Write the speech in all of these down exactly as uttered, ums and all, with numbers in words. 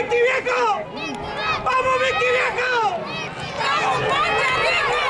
Vicky viejo! ¡Vamos, Vicky viejo! ¡Vamos, Patria viejo!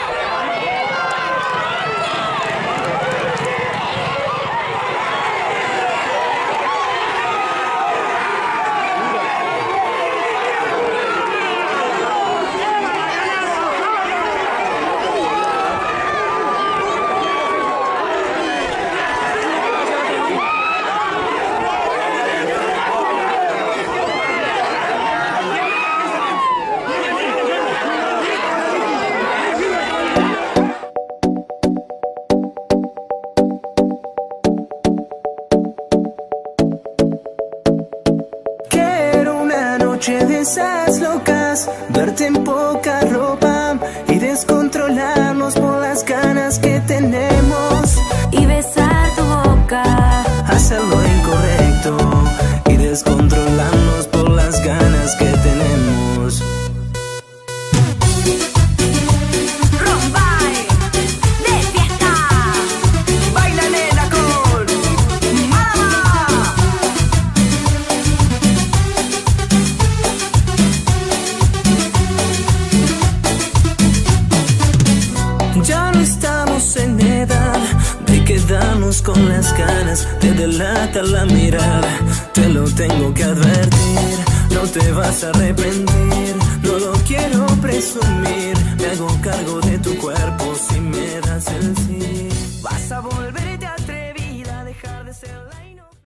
De esas locas, verte en poca ropa y descontrolarnos por las ganas que tenemos y besar tu boca, hacer lo incorrecto y descontrolarnos por las ganas que tenemos. Rombay de fiesta, Báilale la col, mamá. Ya no estamos en edad de quedarnos con las ganas, te delata la mirada, te lo tengo que advertir, no te vas a arrepentir, no lo quiero presumir, me hago cargo de tu cuerpo si me das el sí, vas a volverte atrevida, dejar de ser la